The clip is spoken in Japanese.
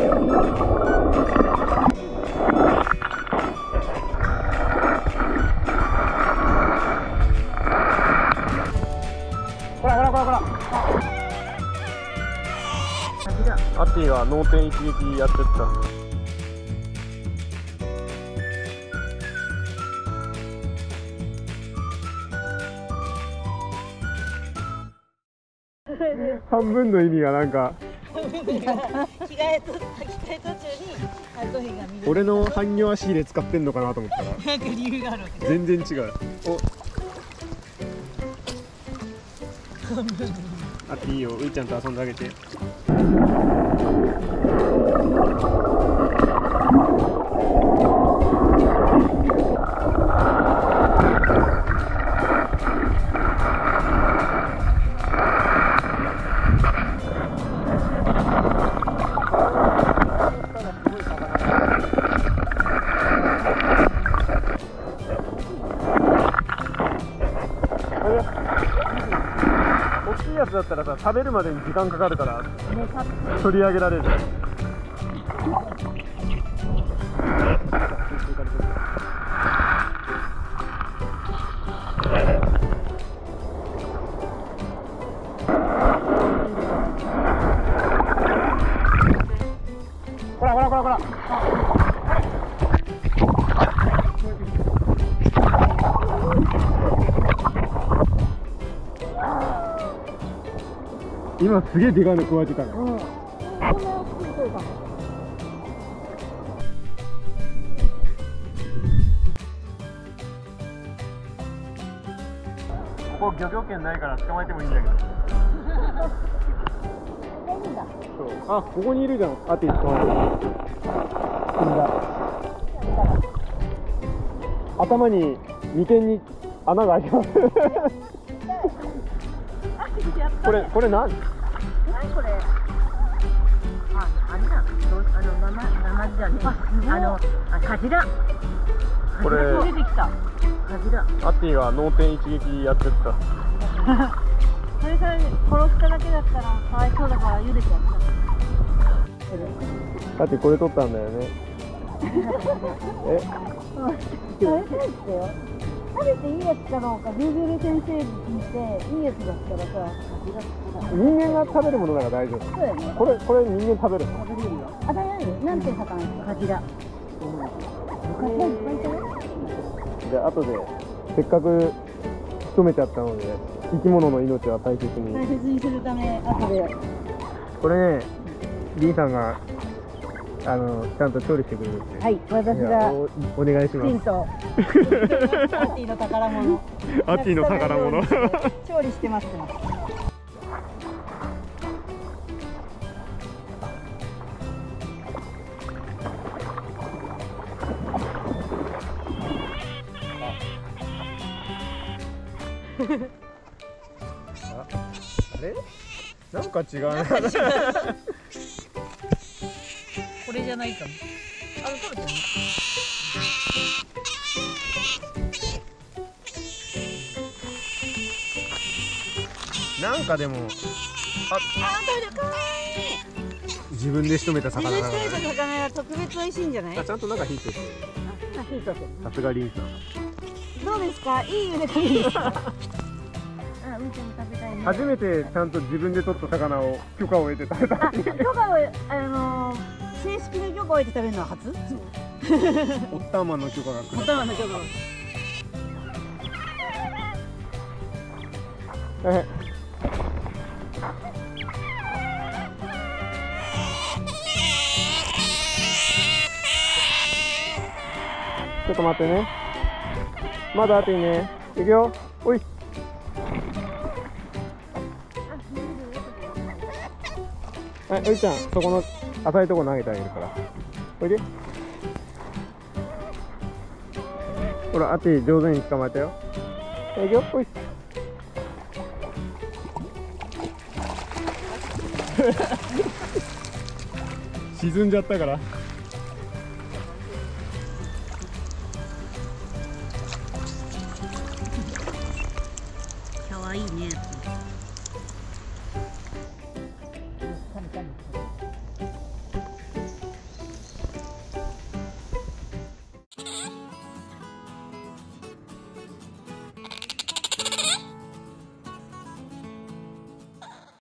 アッティが脳天一撃やってった。半分の意味がなんか着替え途中にアルトヘが見る。 俺の半魚足入れ使ってんのかなと思ったらなんか理由があるわけ。 全然違う。おあっていいよ、ういちゃんと遊んであげて。大きいやつだったらさ、食べるまでに時間かかるから取り上げられる。ほらほらほらほら。今すげえでかいの加えてたの。ここ漁業権ないから捕まえてもいいんだけど。そう、あ、ここにいるじゃん。あって捕まえる。頭に眉間に穴が開いてます。これ何？ 何これ？あれだ。生じゃねえ。カジラ。 これ出てきた。カジラ。 アッティが脳天一撃やってった。 それ殺しただけだったらかわいそうだから茹でちゃった。 だってこれ取ったんだよね。 食べていいやつかどうか Google 先生に聞いていいやつだったらさ、 人間が食べるものだから大丈夫。 そうやね。 これ人間食べるの？ 食べれるよ。あ、食べれる？なんて魚ですか？カジラ。 で、後でせっかく仕留めちゃったので生き物の命は大切にするため後で。 これね、リンさんがちゃんと調理してくれるって。 はい、私がお願いします。 アッティの宝物。 アッティの宝物。 調理してます。 あれ？なんか違うな。 これじゃないかも。食べてるね。 なんかでも、 食べてる。かわいい。 自分で仕留めた魚だからね。 自分で仕留めた魚が特別美味しいんじゃない？ ちゃんと中火通してる。 火通してる。 さすがリンさん。 どうですか？いい茹で加減ですか？うんちゃんも食べたいね。 初めてちゃんと自分で取った魚を許可を得て食べた。 許可を正式に許可を得て食べるのは初？ オッターマンの許可が来る。 オッターマンの許可。 ちょっと待ってね。まだあといいね。いくよ。おい。はい、おいちゃん、そこの浅いとこ投げてあげるから。おいで。ほら、あっち上手に捕まえたよ。いくよ。おい。沈んじゃったから。 かわいいね。 you